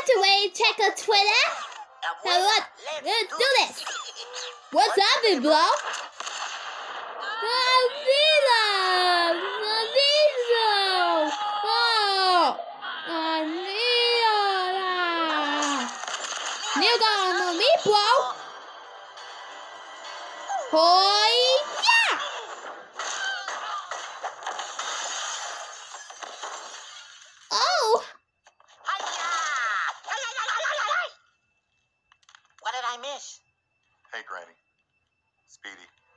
to wait, check a Twitter. Now look, let's do this. What's up, big bro? You got me, bro. Hoy, yeah. Oh. What did I miss? Hey, Granny. Speedy.